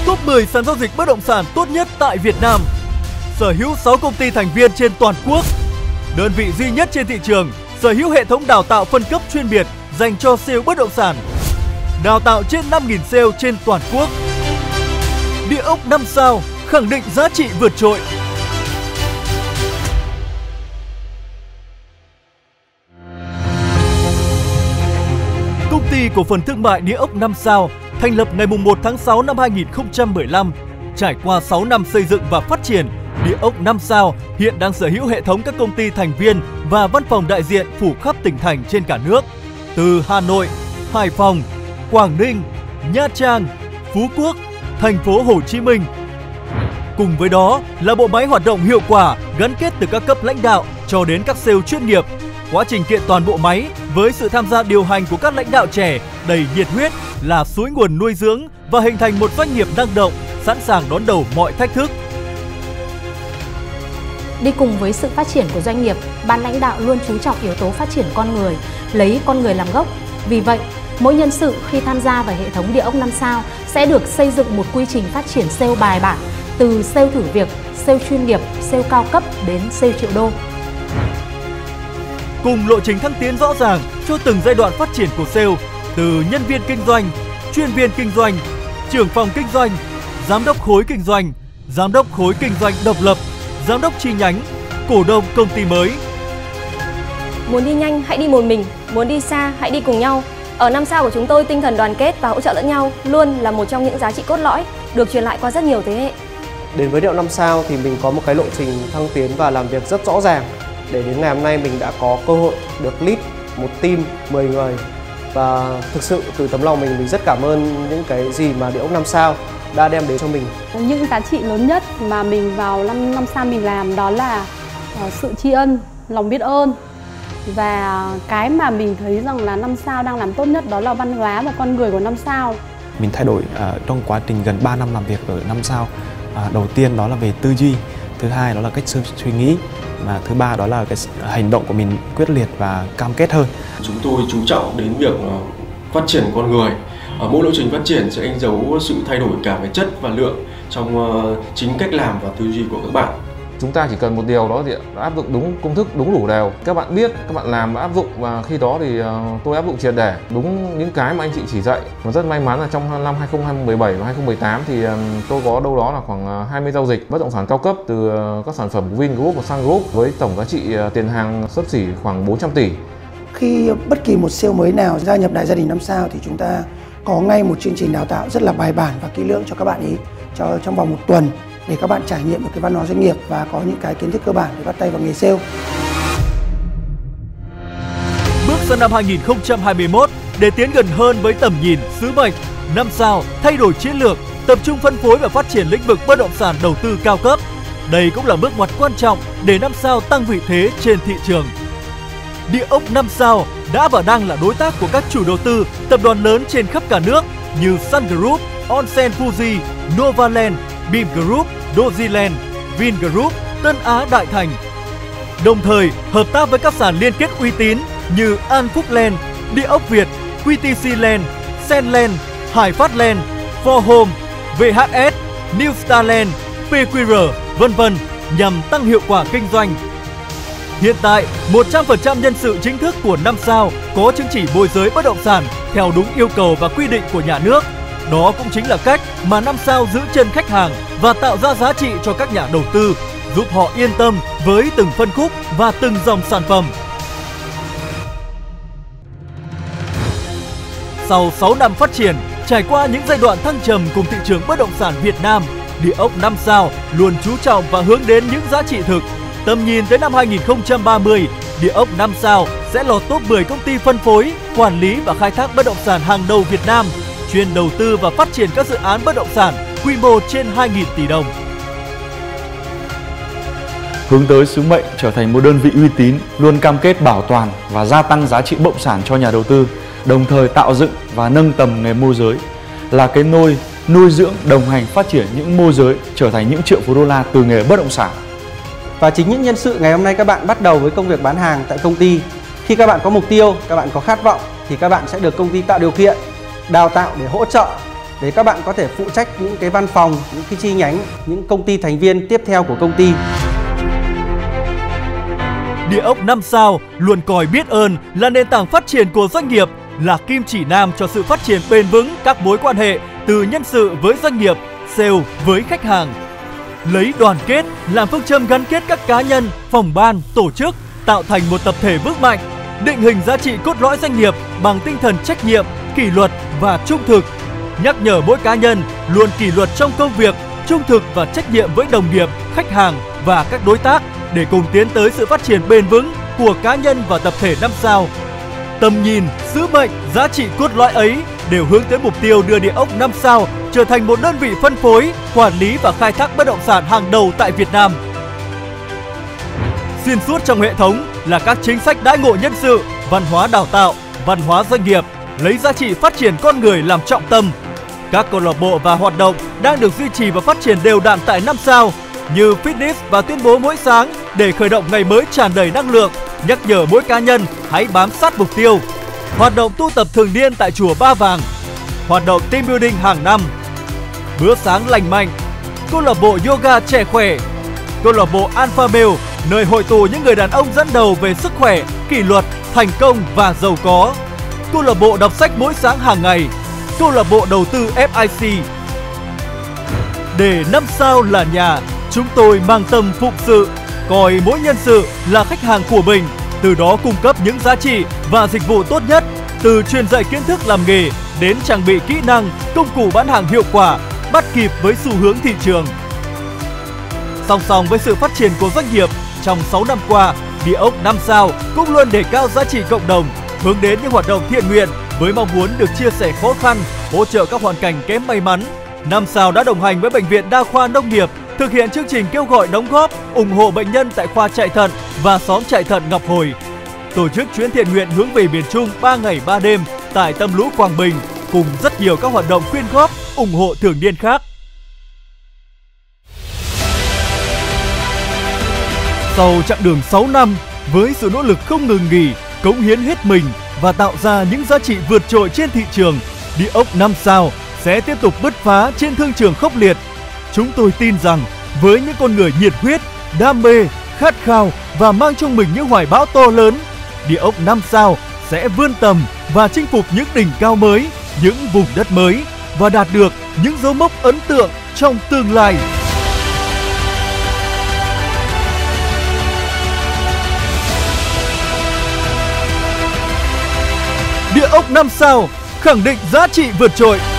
top 10 sàn giao dịch bất động sản tốt nhất tại Việt Nam. Sở hữu 6 công ty thành viên trên toàn quốc. Đơn vị duy nhất trên thị trường sở hữu hệ thống đào tạo phân cấp chuyên biệt dành cho sale bất động sản. Đào tạo trên 5.000 sale trên toàn quốc. Địa ốc 5 sao khẳng định giá trị vượt trội. Công ty cổ phần thương mại Địa ốc 5 sao thành lập ngày 1 tháng 6 năm 2015. Trải qua 6 năm xây dựng và phát triển, Địa ốc 5 sao hiện đang sở hữu hệ thống các công ty thành viên và văn phòng đại diện phủ khắp tỉnh thành trên cả nước. Từ Hà Nội, Hải Phòng, Quảng Ninh, Nha Trang, Phú Quốc, thành phố Hồ Chí Minh. Cùng với đó là bộ máy hoạt động hiệu quả gắn kết từ các cấp lãnh đạo cho đến các sale chuyên nghiệp. Quá trình kiện toàn bộ máy với sự tham gia điều hành của các lãnh đạo trẻ đầy nhiệt huyết là suối nguồn nuôi dưỡng và hình thành một doanh nghiệp năng động, sẵn sàng đón đầu mọi thách thức. Đi cùng với sự phát triển của doanh nghiệp, ban lãnh đạo luôn chú trọng yếu tố phát triển con người, lấy con người làm gốc. Vì vậy, mỗi nhân sự khi tham gia vào hệ thống Địa ốc 5 sao sẽ được xây dựng một quy trình phát triển sale bài bản, từ sale thử việc, sale chuyên nghiệp, sale cao cấp đến sale triệu đô. Cùng lộ trình thăng tiến rõ ràng cho từng giai đoạn phát triển của sale, từ nhân viên kinh doanh, chuyên viên kinh doanh, trưởng phòng kinh doanh, giám đốc khối kinh doanh, giám đốc khối kinh doanh độc lập, giám đốc chi nhánh, cổ đông công ty mới. Muốn đi nhanh hãy đi một mình, muốn đi xa hãy đi cùng nhau. Ở 5 sao của chúng tôi, tinh thần đoàn kết và hỗ trợ lẫn nhau luôn là một trong những giá trị cốt lõi được truyền lại qua rất nhiều thế hệ. Đến với Địa ốc 5 sao thì mình có một cái lộ trình thăng tiến và làm việc rất rõ ràng. Để đến ngày hôm nay mình đã có cơ hội được lead một team 10 người. Và thực sự từ tấm lòng mình rất cảm ơn những cái gì mà Địa ốc 5 sao đã đem đến cho mình. Những giá trị lớn nhất mà mình vào 5 sao mình làm đó là sự tri ân, lòng biết ơn. Và cái mà mình thấy rằng là 5 sao đang làm tốt nhất đó là văn hóa và con người của 5 sao. Mình thay đổi trong quá trình gần 3 năm làm việc ở 5 sao. Đầu tiên đó là về tư duy, thứ hai đó là cách suy nghĩ, và thứ ba đó là cái hành động của mình quyết liệt và cam kết hơn. Chúng tôi chú trọng đến việc phát triển con người. Ở mỗi lộ trình phát triển sẽ đánh dấu sự thay đổi cả về chất và lượng trong chính cách làm và tư duy của các bạn. Chúng ta chỉ cần một điều đó thì áp dụng đúng công thức, đúng đủ đều. Các bạn biết, các bạn làm và áp dụng, và khi đó thì tôi áp dụng triệt để đúng những cái mà anh chị chỉ dạy. Và rất may mắn là trong năm 2017 và 2018 thì tôi có đâu đó là khoảng 20 giao dịch bất động sản cao cấp từ các sản phẩm của Vingroup và Sun Group với tổng giá trị tiền hàng xấp xỉ khoảng 400 tỷ. Khi bất kỳ một sale mới nào gia nhập đại gia đình 5 sao thì chúng ta có ngay một chương trình đào tạo rất là bài bản và kỹ lưỡng cho các bạn ý trong vòng 1 tuần để các bạn trải nghiệm được cái văn hóa doanh nghiệp và có những cái kiến thức cơ bản để bắt tay vào nghề sale. Bước sang năm 2021 để tiến gần hơn với tầm nhìn, sứ mệnh, 5 sao thay đổi chiến lược, tập trung phân phối và phát triển lĩnh vực bất động sản đầu tư cao cấp. Đây cũng là bước ngoặt quan trọng để 5 sao tăng vị thế trên thị trường. Địa ốc 5 sao đã và đang là đối tác của các chủ đầu tư, tập đoàn lớn trên khắp cả nước như Sun Group, Onsen Fuji, Novaland, Beam Group, Doziland, Vingroup, Tân Á Đại Thành. Đồng thời hợp tác với các sàn liên kết uy tín như An Phúc Land, Địa ốc Việt, QTC Land, Senland, Hải Phát Land, For Home, VHS, New Star Land, PQR, v.v. nhằm tăng hiệu quả kinh doanh. Hiện tại, 100% nhân sự chính thức của 5 sao có chứng chỉ môi giới bất động sản theo đúng yêu cầu và quy định của nhà nước. Đó cũng chính là cách mà 5 sao giữ chân khách hàng và tạo ra giá trị cho các nhà đầu tư, giúp họ yên tâm với từng phân khúc và từng dòng sản phẩm. Sau 6 năm phát triển, trải qua những giai đoạn thăng trầm cùng thị trường bất động sản Việt Nam, Địa ốc 5 sao luôn chú trọng và hướng đến những giá trị thực. Tầm nhìn tới năm 2030, Địa ốc 5 sao sẽ lọt top 10 công ty phân phối, quản lý và khai thác bất động sản hàng đầu Việt Nam, chuyên đầu tư và phát triển các dự án bất động sản quy mô trên 2.000 tỷ đồng. Hướng tới sứ mệnh trở thành một đơn vị uy tín, luôn cam kết bảo toàn và gia tăng giá trị bất động sản cho nhà đầu tư, đồng thời tạo dựng và nâng tầm nghề môi giới, là cái nôi nuôi dưỡng, đồng hành phát triển những môi giới trở thành những triệu phú đô la từ nghề bất động sản. Và chính những nhân sự ngày hôm nay các bạn bắt đầu với công việc bán hàng tại công ty. Khi các bạn có mục tiêu, các bạn có khát vọng thì các bạn sẽ được công ty tạo điều kiện, đào tạo để hỗ trợ để các bạn có thể phụ trách những cái văn phòng, những cái chi nhánh, những công ty thành viên tiếp theo của công ty. Địa ốc 5 sao luôn coi biết ơn là nền tảng phát triển của doanh nghiệp, là kim chỉ nam cho sự phát triển bền vững các mối quan hệ từ nhân sự với doanh nghiệp, sale với khách hàng. Lấy đoàn kết làm phương châm gắn kết các cá nhân, phòng ban, tổ chức tạo thành một tập thể vững mạnh, định hình giá trị cốt lõi doanh nghiệp bằng tinh thần trách nhiệm, kỷ luật và trung thực. Nhắc nhở mỗi cá nhân luôn kỷ luật trong công việc, trung thực và trách nhiệm với đồng nghiệp, khách hàng và các đối tác để cùng tiến tới sự phát triển bền vững của cá nhân và tập thể 5 sao. Tầm nhìn, sứ mệnh, giá trị cốt lõi ấy đều hướng tới mục tiêu đưa Địa ốc 5 sao trở thành một đơn vị phân phối, quản lý và khai thác bất động sản hàng đầu tại Việt Nam. Xuyên suốt trong hệ thống là các chính sách đãi ngộ nhân sự, văn hóa đào tạo, văn hóa doanh nghiệp, lấy giá trị phát triển con người làm trọng tâm. Các câu lạc bộ và hoạt động đang được duy trì và phát triển đều đặn tại 5 sao như fitness và tuyên bố mỗi sáng để khởi động ngày mới tràn đầy năng lượng, nhắc nhở mỗi cá nhân hãy bám sát mục tiêu. Hoạt động tu tập thường niên tại chùa Ba Vàng, hoạt động team building hàng năm, bữa sáng lành mạnh, câu lạc bộ yoga trẻ khỏe, câu lạc bộ Alpha Male, nơi hội tụ những người đàn ông dẫn đầu về sức khỏe, kỷ luật, thành công và giàu có, câu lạc bộ đọc sách mỗi sáng hàng ngày, câu lạc bộ đầu tư FIC. Để 5 sao là nhà, chúng tôi mang tâm phụng sự, coi mỗi nhân sự là khách hàng của mình, từ đó cung cấp những giá trị và dịch vụ tốt nhất, từ truyền dạy kiến thức làm nghề đến trang bị kỹ năng, công cụ bán hàng hiệu quả, bắt kịp với xu hướng thị trường. Song song với sự phát triển của doanh nghiệp, trong 6 năm qua, Địa ốc 5 sao cũng luôn đề cao giá trị cộng đồng, hướng đến những hoạt động thiện nguyện với mong muốn được chia sẻ khó khăn, hỗ trợ các hoàn cảnh kém may mắn. 5 sao đã đồng hành với Bệnh viện Đa khoa Nông nghiệp thực hiện chương trình kêu gọi đóng góp, ủng hộ bệnh nhân tại khoa chạy thận và xóm chạy thận Ngọc Hồi. Tổ chức chuyến thiện nguyện hướng về miền Trung 3 ngày 3 đêm tại Tâm Lũ Quảng Bình, cùng rất nhiều các hoạt động quyên góp, ủng hộ thường niên khác. Sau chặng đường 6 năm, với sự nỗ lực không ngừng nghỉ, cống hiến hết mình và tạo ra những giá trị vượt trội trên thị trường, Địa ốc 5 sao sẽ tiếp tục bứt phá trên thương trường khốc liệt. Chúng tôi tin rằng với những con người nhiệt huyết, đam mê, khát khao và mang trong mình những hoài bão to lớn, Địa ốc 5 sao sẽ vươn tầm và chinh phục những đỉnh cao mới, những vùng đất mới và đạt được những dấu mốc ấn tượng trong tương lai. Địa ốc 5 sao khẳng định giá trị vượt trội.